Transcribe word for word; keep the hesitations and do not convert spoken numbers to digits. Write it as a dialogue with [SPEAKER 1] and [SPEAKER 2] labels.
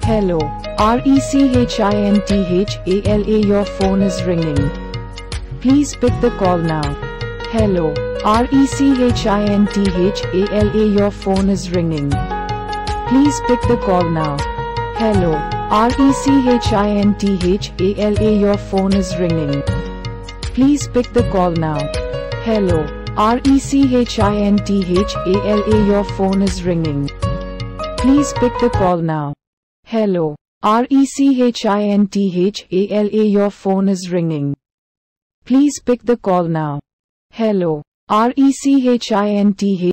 [SPEAKER 1] Hello, RECHINTHALA your phone is ringing. Please pick the call now. Hello, RECHINTHALA your phone is ringing. Please pick the call now. Hello, RECHINTHALA your phone is ringing. Please pick the call now. Hello, RECHINTHALA your phone is ringing. Please pick the call now. Hello, RECHINTHALA your phone is ringing. Please pick the call now. Hello, RECHINTHALA